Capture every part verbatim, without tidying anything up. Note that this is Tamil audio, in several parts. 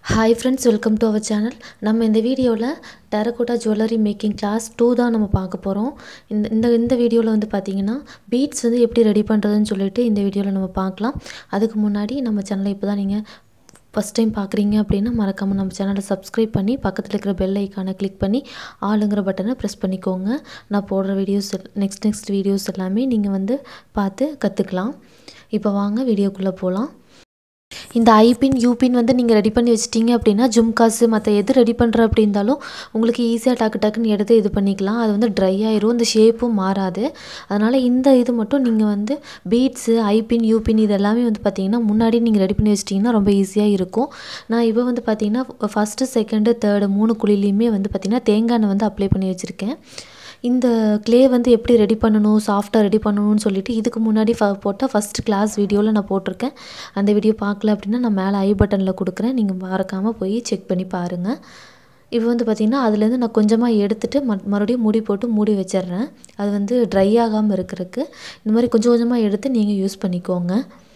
Hi friends, welcome to our channel. நம்ம இந்த வீடியோல terracotta jewelry making class two தான் நம்ம பார்க்க போறோம். இந்த இந்த இந்த வீடியோல வந்து பாத்தீங்கன்னா beads வந்து எப்படி ரெடி பண்றதுன்னு சொல்லிட்டு இந்த வீடியோல நம்ம பார்க்கலாம். அதுக்கு முன்னாடி நம்ம சேனலை இப்போதான் நீங்க first time பார்க்குறீங்க அப்படினா மறக்காம நம்ம சேனலை subscribe பண்ணி பக்கத்துல இருக்கிற bell icon-ஐ click பண்ணி ஆல்ங்கற பட்டனை press பண்ணிக்கோங்க. நான் போடுற வீடியோஸ் next next வீடியோஸ் எல்லாமே நீங்க வந்து பார்த்து கத்துக்கலாம். இப்போ வாங்க வீடியோக்குள்ள போலாம். இந்த ஐ பின் யூ பின் வந்து நீங்க ரெடி பண்ணி வச்சிட்டீங்க அப்படினா ஜும்காஸ் மத்த எது ரெடி பண்ற அப்படி இருந்தாலும் உங்களுக்கு ஈஸியா டக்கு டக்குன்னு எடுத்து இது பண்ணிக்கலாம். அது வந்து dry ஆயிரும், இந்த ஷேப்பும் மாறாது. அதனால இந்த இது மட்டும் நீங்க வந்து பீட்ஸ், ஐ பின், யூ பின் இதெல்லாம் வந்து பாத்தீங்கன்னா முன்னாடி நீங்க ரெடி பண்ணி வச்சிட்டீங்கன்னா ரொம்ப ஈஸியா இருக்கும். நான் இப்போ வந்து பாத்தீங்கன்னா first, second, third மூணு குழியிலயுமே வந்து பாத்தீங்கன்னா தேங்காய் எண்ணெய் வந்து அப்ளை பண்ணி வச்சிருக்கேன். இந்த clay வந்து எப்படி ரெடி பண்ணனும், சாஃப்ட்டா ரெடி பண்ணனும்னு சொல்லிட்டு இதுக்கு முன்னாடி போட்ட first class வீடியோல நான் போட்டுருக்கேன். அந்த வீடியோ பார்க்கல அப்படினா நான் மேலே ஐ பட்டன்ல கொடுக்கிறேன். நீங்க மறக்காம போய் செக் பண்ணி பாருங்க. இப்போ வந்து பாத்தீங்கன்னா அதில இருந்து நான் கொஞ்சமா எடுத்துட்டு மறுபடியும் மூடி போட்டு மூடி வச்சிரறேன். அது வந்து dry ஆகாம இருக்குறதுக்கு இந்த மாதிரி கொஞ்சம் கொஞ்சமா எடுத்து நீங்க யூஸ் பண்ணிக்கோங்க.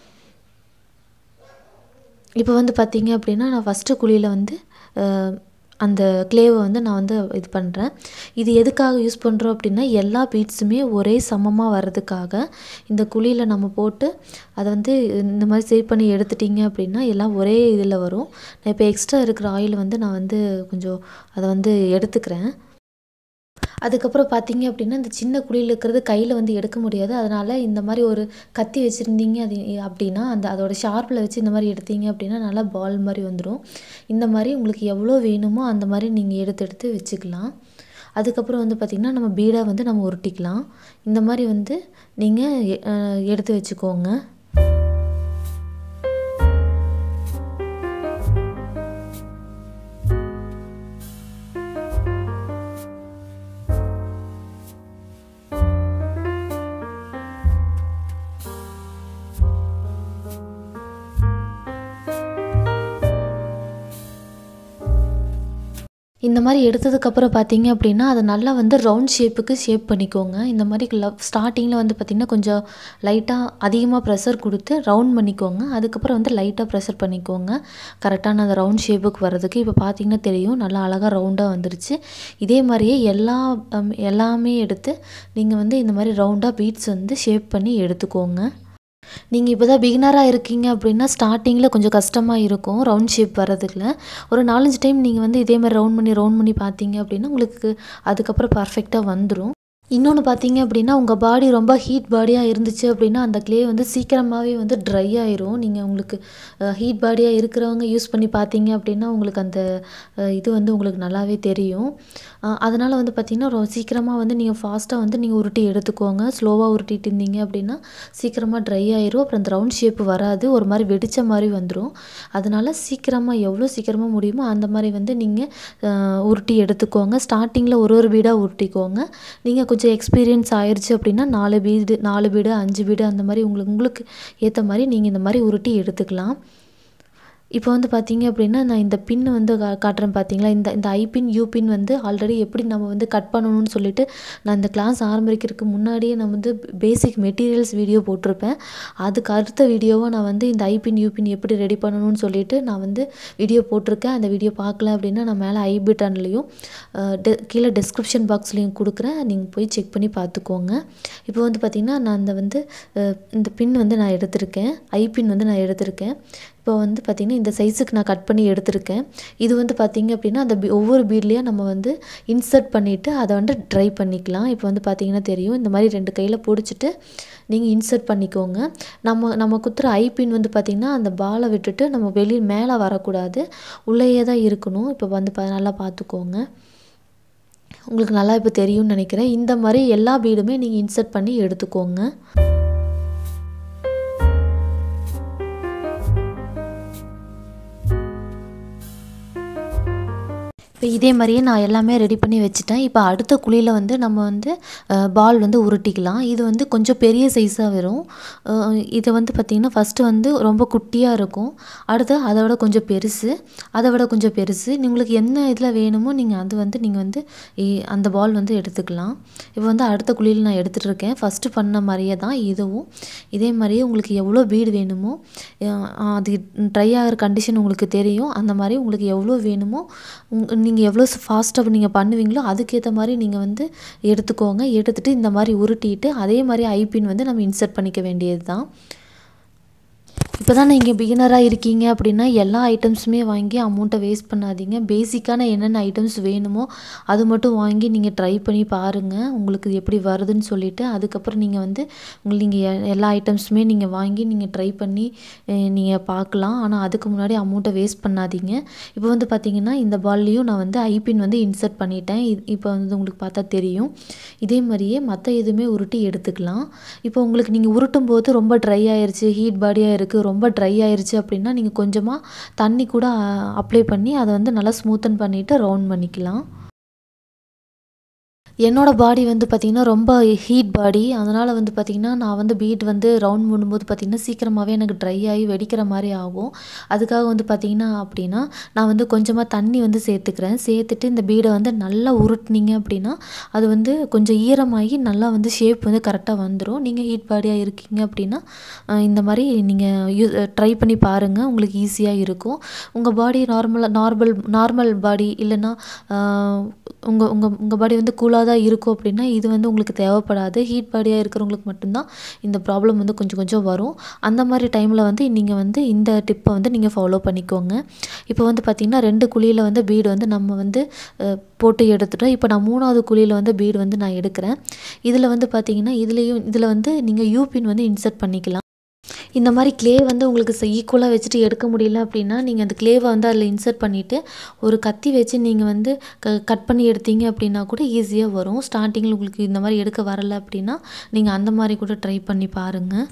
இப்போ வந்து பாத்தீங்க அப்படினா நான் first குழியில வந்து அந்த clay-வை வந்து நான் வந்து இது பண்றேன். இது எதுக்காக யூஸ் பண்றோம் அப்படினா எல்லா பீட்ஸுமே ஒரே சமமா வரதுக்காக இந்த குழியில நம்ம போட்டு அத வந்து இந்த மாதிரி சேவ் பண்ணி எடுத்துட்டீங்க அப்படினா எல்லாம் ஒரே இதுல வரும். நான் இப்போ எக்ஸ்ட்ரா இருக்கிற ஆயில் வந்து நான் வந்து கொஞ்சம் அத வந்து எடுத்துக்கிறேன். அதுக்கு அப்புறம் பாத்தீங்க அப்படினா இந்த சின்ன குழியில இருக்குறது கையில வந்து எடுக்க முடியாது. அதனால இந்த மாதிரி ஒரு கத்தி வச்சிருந்தீங்க அப்படினா அந்த அதோட ஷார்ப்ல வச்சு இந்த மாதிரி எடுத்தீங்க அப்படினா நல்லா பால் மாதிரி வந்துரும். இந்த மாதிரி உங்களுக்கு எவ்வளவு வேணுமோ அந்த மாதிரி நீங்க எடுத்து எடுத்து வெச்சுக்கலாம். அதுக்கு அப்புறம் வந்து பாத்தீங்கன்னா நம்ம பீடா வந்து நம்ம உருட்டிக்கலாம். இந்த மாதிரி வந்து நீங்க எடுத்து வெச்சுக்கோங்க. இந்த மாதிரி எடுத்ததுக்கு அப்புறம் பாத்தீங்க அப்படினா அது நல்லா வந்து ரவுண்ட் ஷேப்புக்கு ஷேப் பண்ணிக்கோங்க. இந்த மாதிரி ஸ்டார்டிங்ல வந்து பாத்தீங்கன்னா கொஞ்சம் லைட்டா அதிகமா பிரஷர் கொடுத்து ரவுண்ட் பண்ணிக்கோங்க. அதுக்கு அப்புறம் வந்து லைட்டா பிரஷர் பண்ணிக்கோங்க. கரெக்ட்டான அந்த ரவுண்ட் ஷேப்புக்கு வரதுக்கு இப்போ பாத்தீங்கன்னா தெரியும் நல்லா அழகா ரவுண்டா வந்துருச்சு. இதே மாதிரியே எல்லா எல்லாமே எடுத்து நீங்க வந்து இந்த மாதிரி ரவுண்டா பீட்ஸ் வந்து ஷேப் பண்ணி எடுத்துக்கோங்க. நீங்க இப்போதான் பிகினரா இருக்கீங்க அப்படினா ஸ்டார்டிங்ல கொஞ்சம் கஷ்டமா இருக்கும் ரவுண்ட் ஷேப் வரதுக்குல. ஒரு நாலு அஞ்சு டைம் நீங்க வந்து இதே மாதிரி ரவுண்ட் பண்ணி ரவுண்ட் பண்ணி பாத்தீங்க அப்படினா உங்களுக்கு அதுக்கு அப்புறம் பெர்ஃபெக்ட்டா வந்துரும். இன்னொன்னு பாத்தீங்க அப்படினா உங்க பாடி ரொம்ப ஹீட் பாடியா இருந்துச்சு அப்படினா அந்த clay வந்து சீக்கிரமாவே வந்து dry ஆயிரும். நீங்க உங்களுக்கு ஹீட் பாடியா இருக்குறவங்க யூஸ் பண்ணி பாத்தீங்க அப்படினா உங்களுக்கு அந்த இது வந்து உங்களுக்கு நல்லாவே தெரியும். அதனால வந்து பாத்தீங்கன்னா சீக்கிரமா வந்து நீங்க ஃபாஸ்டா வந்து நீங்க உருட்டி எடுத்துக்கோங்க. ஸ்லோவா உருட்டிட்டு இருந்தீங்க அப்படினா சீக்கிரமா dry ஆயிரும். அப்புறம் அந்த ரவுண்ட் ஷேப் வராது. ஒரு மாதிரி வெடிச்ச மாதிரி வந்துரும். அதனால சீக்கிரமா எவ்வளவு சீக்கிரமா முடியுமோ அந்த மாதிரி வந்து நீங்க உருட்டி எடுத்துக்கோங்க. ஸ்டார்டிங்ல ஒரு ஒரு பீடா உருட்டிக்கோங்க. நீங்க கொஞ்சம் எக்ஸ்பீரியன்ஸ் ஆயிருச்சு அப்படினா நாலு பீடு நாலு பீடு அஞ்சு பீடு அந்த மாதிரி உங்களுக்கு உங்களுக்கு ஏத்த மாதிரி நீங்க இந்த மாதிரி உருட்டி எடுத்துக்கலாம். இப்போ வந்து பாத்தீங்க அப்படினா நான் இந்த பின் வந்து காட்றேன் பாத்தீங்களா? இந்த இந்த ஐ பின், யூ பின் வந்து ஆல்ரெடி எப்படி நம்ம வந்து கட் பண்ணனும்னு சொல்லிட்டு நான் இந்த கிளாஸ் ஆரம்பிக்கிறதுக்கு முன்னாடியே நான் வந்து பேசிக் மெட்டீரியல்ஸ் வீடியோ போட்டுருப்பேன். அதுக்கு அடுத்த வீடியோவா நான் வந்து இந்த ஐ பின், யூ பின் எப்படி ரெடி பண்ணனும்னு சொல்லிட்டு நான் வந்து வீடியோ போட்டுருக்கேன். அந்த வீடியோ பார்க்கல அப்படினா நான் மேலே ஐ பட்டன்லயும் கீழ டிஸ்கிரிப்ஷன் பாக்ஸ்லயும் கொடுக்கிறேன். நீங்க போய் செக் பண்ணி பாத்துக்கோங்க. இப்போ வந்து பாத்தீங்கன்னா நான் அந்த வந்து இந்த பின் வந்து நான் எடுத்துர்க்கேன். ஐ பின் வந்து நான் எடுத்துர்க்கேன். இப்போ வந்து பாத்தீங்கன்னா இந்த சைஸ்க்கு நான் கட் பண்ணி எடுத்துர்க்கேன். இது வந்து பாத்தீங்க அப்படினா அந்த ஒவ்வொரு பீட்லயும் நம்ம வந்து இன்சர்ட் பண்ணிட்டு அத வந்து ட்ரை பண்ணிக்கலாம். இப்போ வந்து பாத்தீங்கன்னா தெரியும். இந்த மாதிரி ரெண்டு கையில புடிச்சிட்டு நீங்க இன்சர்ட் பண்ணிக்கோங்க. நம்ம நம்ம குத்துற ஐ பின் வந்து பாத்தீங்கன்னா அந்த பாலை விட்டுட்டு நம்ம வெளிய மேல வர கூடாது. உள்ளேயே தான் இருக்கணும். இப்போ வந்து நல்லா பாத்துக்கோங்க. உங்களுக்கு நல்லா இப்ப தெரியும்னு நினைக்கிறேன். இந்த மாதிரி எல்லா பீடுமே நீங்க இன்சர்ட் பண்ணி எடுத்துக்கோங்க. இப்போ இதே மாதிரியே நான் எல்லாமே ரெடி பண்ணி வச்சுட்டேன். இப்போ அடுத்த குழியில் வந்து நம்ம வந்து பால் வந்து உருட்டிக்கலாம். இது வந்து கொஞ்சம் பெரிய சைஸாக வரும். இது வந்து பார்த்திங்கன்னா ஃபஸ்ட்டு வந்து ரொம்ப குட்டியாக இருக்கும். அடுத்து அதை விட கொஞ்சம் பெருசு, அதை விட கொஞ்சம் பெருசு. உங்களுக்கு என்ன இதில் வேணுமோ நீங்கள் அது வந்து நீங்கள் வந்து அந்த பால் வந்து எடுத்துக்கலாம். இப்போ வந்து அடுத்த குழியில் நான் எடுத்துகிட்டு இருக்கேன். ஃபஸ்ட்டு பண்ண மாதிரியே தான் இதுவும். இதே மாதிரியே உங்களுக்கு எவ்வளோ பீடு வேணுமோ, அது ட்ரை ஆகிற கண்டிஷன் உங்களுக்கு தெரியும். அந்த மாதிரி உங்களுக்கு எவ்வளோ வேணுமோ, நீங்கள் எவ்வளோ ஃபாஸ்ட்டாக நீங்கள் பண்ணுவீங்களோ அதுக்கேற்ற மாதிரி நீங்கள் வந்து எடுத்துக்கோங்க. எடுத்துகிட்டு இந்த மாதிரி உருட்டிட்டு அதே மாதிரி ஐபின் வந்து நம்ம இன்சர்ட் பண்ணிக்க வேண்டியது தான். இப்போ தான் நீங்கள் பிகினராக இருக்கீங்க அப்படின்னா எல்லா ஐட்டம்ஸுமே வாங்கி அமௌண்ட்டை வேஸ்ட் பண்ணாதீங்க. பேசிக்கான என்னென்ன ஐட்டம்ஸ் வேணுமோ அது மட்டும் வாங்கி நீங்கள் ட்ரை பண்ணி பாருங்கள், உங்களுக்கு எப்படி வருதுன்னு சொல்லிவிட்டு. அதுக்கப்புறம் நீங்கள் வந்து உங்களுக்கு நீங்கள் எல்லா ஐட்டம்ஸுமே நீங்கள் வாங்கி நீங்கள் ட்ரை பண்ணி நீங்கள் பார்க்கலாம். ஆனால் அதுக்கு முன்னாடி அமௌண்ட்டை வேஸ்ட் பண்ணாதீங்க. இப்போ வந்து பார்த்திங்கன்னா இந்த பால்லையும் நான் வந்து ஐபின் வந்து இன்சர்ட் பண்ணிட்டேன். இப்போ வந்து உங்களுக்கு பார்த்தா தெரியும். இதே மாதிரியே மற்ற எதுவுமே உருட்டி எடுத்துக்கலாம். இப்போ உங்களுக்கு நீங்கள் உருட்டும் போது ரொம்ப ட்ரை ஆயிடுச்சு, ஹீட் பாடியாக இருக்குது, ரொம்ப ட்ரை ஆயிருச்சு அப்படின்னா நீங்கள் கொஞ்சமாக தண்ணி கூட அப்ளை பண்ணி அதை வந்து நல்லா ஸ்மூத்தன் பண்ணிவிட்டு ரவுண்ட் பண்ணிக்கலாம். என்னோடய பாடி வந்து பார்த்திங்கன்னா ரொம்ப ஹீட் பாடி. அதனால் வந்து பார்த்திங்கன்னா நான் வந்து பீட் வந்து ரவுண்ட் பண்ணும்போது பார்த்திங்கன்னா சீக்கிரமாகவே எனக்கு ட்ரை ஆகி வெடிக்கிற மாதிரி ஆகும். அதுக்காக வந்து பார்த்திங்கன்னா அப்படின்னா நான் வந்து கொஞ்சமாக தண்ணி வந்து சேர்த்துக்கிறேன். சேர்த்துட்டு இந்த பீடை வந்து நல்லா உருட்டினீங்க அப்படின்னா அது வந்து கொஞ்சம் ஈரமாகி நல்லா வந்து ஷேப் வந்து கரெக்டாக வந்துடும். நீங்கள் ஹீட் பாடியாக இருக்கீங்க அப்படின்னா இந்த மாதிரி நீங்கள் யூ ட்ரை பண்ணி பாருங்கள், உங்களுக்கு ஈஸியாக இருக்கும். உங்கள் பாடி நார்மலாக நார்மல் நார்மல் பாடி இல்லைன்னா உங்கள் உங்கள் உங்கள் பாடி வந்து கூலாக தான் இருக்கும் அப்படின்னா இது வந்து உங்களுக்கு தேவைப்படாது. ஹீட் பாடியாக இருக்கிறவங்களுக்கு மட்டும்தான் இந்த ப்ராப்ளம் வந்து கொஞ்சம் கொஞ்சம் வரும். அந்த மாதிரி டைமில் வந்து நீங்கள் வந்து இந்த டிப்பை வந்து நீங்கள் ஃபாலோ பண்ணிக்கோங்க. இப்போ வந்து பார்த்திங்கன்னா ரெண்டு குழியில் வந்து பீடு வந்து நம்ம வந்து போட்டு எடுத்துட்டோம். இப்போ நான் மூணாவது குழியில் வந்து பீடு வந்து நான் எடுக்கிறேன். இதில் வந்து பார்த்திங்கன்னா இதுலேயும் இதில் வந்து நீங்கள் யூபின் வந்து இன்சர்ட் பண்ணிக்கலாம். இந்த மாதிரி க்ளே வந்து உங்களுக்கு ஈக்குவலாக வச்சுட்டு எடுக்க முடியல அப்படின்னா நீங்கள் அந்த க்ளேவை வந்து அதில் இன்சர்ட் பண்ணிவிட்டு ஒரு கத்தி வச்சு நீங்கள் வந்து க கட் பண்ணி எடுத்தீங்க அப்படின்னா கூட ஈஸியாக வரும். ஸ்டார்டிங்கில் உங்களுக்கு இந்த மாதிரி எடுக்க வரலை அப்படின்னா நீங்கள் அந்த மாதிரி கூட ட்ரை பண்ணி பாருங்கள்.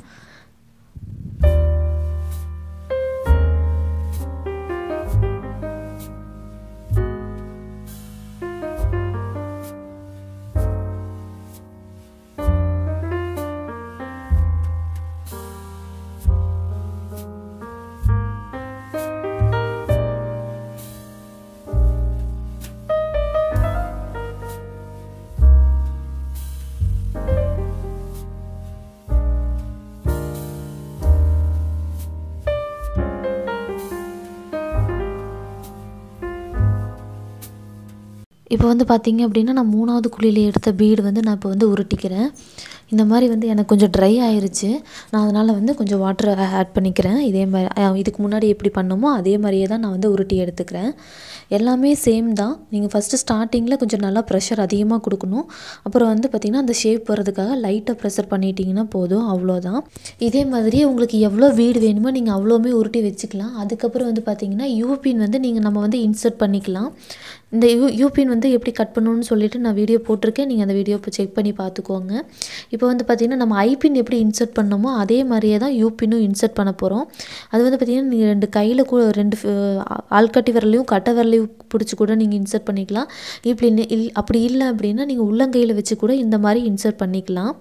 இப்போ வந்து பார்த்திங்க அப்படின்னா நான் மூணாவது குழியில் எடுத்த பீடு வந்து நான் இப்போ வந்து உருட்டிக்கிறேன். இந்த மாதிரி வந்து எனக்கு கொஞ்சம் ட்ரை ஆயிருச்சு. நான் அதனால் வந்து கொஞ்சம் வாட்டர் ஆட் பண்ணிக்கிறேன். இதே மாதிரி இதுக்கு முன்னாடி எப்படி பண்ணோமோ அதே மாதிரியே தான் நான் வந்து உருட்டி எடுத்துக்கிறேன். எல்லாமே சேம் தான். நீங்கள் ஃபஸ்ட்டு ஸ்டார்டிங்கில் கொஞ்சம் நல்லா ப்ரெஷர் அதிகமாக கொடுக்கணும். அப்புறம் வந்து பார்த்திங்கன்னா அந்த ஷேப் வரதுக்காக லைட்டாக ப்ரெஷர் பண்ணிட்டீங்கன்னா போதும், அவ்வளோதான். இதே மாதிரி உங்களுக்கு எவ்வளோ வீடு வேணுமோ நீங்கள் அவ்வளோமே உருட்டி வச்சுக்கலாம். அதுக்கப்புறம் வந்து பார்த்திங்கன்னா யூபின் வந்து நீங்கள் நம்ம வந்து இன்சர்ட் பண்ணிக்கலாம். இந்த யூ யூபின் வந்து எப்படி கட் பண்ணணும்னு சொல்லிட்டு நான் வீடியோ போட்டிருக்கேன். நீங்கள் அந்த வீடியோ இப்போ செக் பண்ணி பார்த்துக்கோங்க. இப்போ வந்து பார்த்திங்கன்னா நம்ம ஐபின் எப்படி இன்சர்ட் பண்ணோமோ அதே மாதிரியே தான் யூபினும் இன்சர்ட் பண்ண போகிறோம். அது வந்து பார்த்திங்கன்னா நீங்கள் ரெண்டு கையில் கூட ரெண்டு ஆள்காட்டி விரலையும் கட்டை விரலையும் பிடிச்சி கூட நீங்கள் இன்சர்ட் பண்ணிக்கலாம். இப்படி இல் அப்படி இல்லை அப்படின்னா நீங்கள் உள்ளங்கையில் வச்சு கூட இந்த மாதிரி இன்சர்ட் பண்ணிக்கலாம்.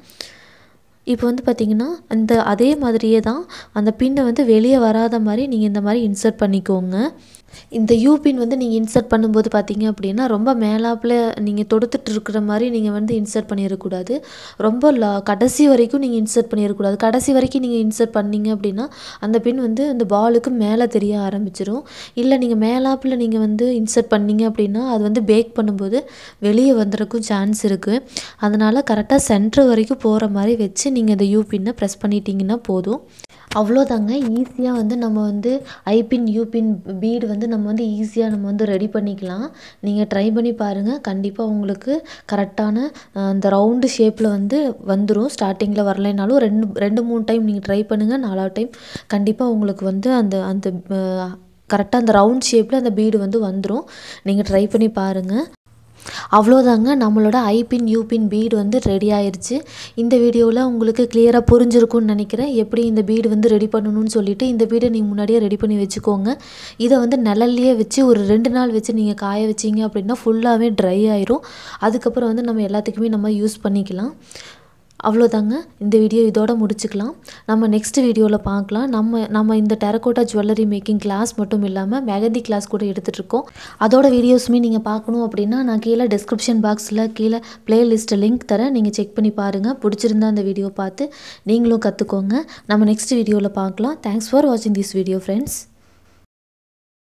இப்போ வந்து பார்த்திங்கன்னா அந்த அதே மாதிரியே தான் அந்த பின்னை வந்து வெளியே வராத மாதிரி நீங்கள் இந்த மாதிரி இன்சர்ட் பண்ணிக்கோங்க. இந்த யூபின் வந்து நீங்கள் இன்சர்ட் பண்ணும்போது பார்த்தீங்க அப்படின்னா ரொம்ப மேலாப்பில் நீங்கள் தொடுத்துட்டு இருக்கிற மாதிரி நீங்கள் வந்து இன்சர்ட் பண்ணிடக்கூடாது. ரொம்ப லா கடைசி வரைக்கும் நீங்கள் இன்சர்ட் பண்ணிடக்கூடாது. கடைசி வரைக்கும் நீங்கள் இன்சர்ட் பண்ணிங்க அப்படின்னா அந்த பின் வந்து அந்த பாலுக்கு மேலே தெரிய ஆரம்பிச்சிடும். இல்லை நீங்கள் மேலாப்பில் நீங்கள் வந்து இன்சர்ட் பண்ணிங்க அப்படின்னா அது வந்து பேக் பண்ணும்போது வெளியே வந்துறதுக்கும் சான்ஸ் இருக்குது. அதனால் கரெக்டாக சென்ட்ரு வரைக்கும் போகிற மாதிரி வச்சு நீங்கள் இந்த யூபின்னை ப்ரெஸ் பண்ணிட்டீங்கன்னா போதும். அவ்வளோதாங்க. ஈஸியாக வந்து நம்ம வந்து ஐபின் யூபின் பீடு வந்து நம்ம வந்து ஈஸியாக நம்ம வந்து ரெடி பண்ணிக்கலாம். நீங்கள் ட்ரை பண்ணி பாருங்கள். கண்டிப்பாக உங்களுக்கு கரெக்டான அந்த ரவுண்டு ஷேப்பில் வந்து வந்துடும். ஸ்டார்டிங்கில் வரலைனாலும் ரெண்டு ரெண்டு மூணு டைம் நீங்கள் ட்ரை பண்ணுங்கள். நாலாவது டைம் கண்டிப்பாக உங்களுக்கு வந்து அந்த அந்த கரெக்டாக அந்த ரவுண்ட் ஷேப்பில் அந்த பீடு வந்து வந்துடும். நீங்கள் ட்ரை பண்ணி பாருங்கள். அவ்வளோதாங்க, நம்மளோட ஐ பின் யூ பின் பீடு வந்து ரெடி ஆயிருச்சு. இந்த வீடியோவில் உங்களுக்கு கிளியராக புரிஞ்சிருக்கும்னு நினைக்கிறேன். எப்படி இந்த பீடு வந்து ரெடி பண்ணணும்னு சொல்லிட்டு இந்த பீடை நீங்கள் முன்னாடியே ரெடி பண்ணி வச்சுக்கோங்க. இதை வந்து நிழல்லையே வச்சு ஒரு ரெண்டு நாள் வச்சு நீங்கள் காய வச்சிங்க அப்படின்னா ஃபுல்லாகவே ட்ரை ஆயிரும். அதுக்கப்புறம் வந்து நம்ம எல்லாத்துக்குமே நம்ம யூஸ் பண்ணிக்கலாம். அவ்வளோதாங்க, இந்த வீடியோ இதோட முடிச்சுக்கலாம். நம்ம நெக்ஸ்ட் வீடியோவில் பார்க்கலாம். நம்ம நம்ம இந்த டெரகோட்டா ஜுவல்லரி மேக்கிங் கிளாஸ் மட்டும் இல்லாமல் மெஹந்தி கிளாஸ் கூட எடுத்துகிட்ருக்கோம். அதோட வீடியோஸுமே நீங்கள் பார்க்கணும் அப்படின்னா நான் கீழே டிஸ்கிரிப்ஷன் பாக்ஸில் கீழே பிளேலிஸ்ட் லிங்க் தரேன். நீங்கள் செக் பண்ணி பாருங்கள். பிடிச்சிருந்தா அந்த வீடியோ பார்த்து நீங்களும் கற்றுக்கோங்க. நம்ம நெக்ஸ்ட் வீடியோவில் பார்க்கலாம். தேங்க்ஸ் ஃபார் வாட்சிங் திஸ் வீடியோ ஃப்ரெண்ட்ஸ்.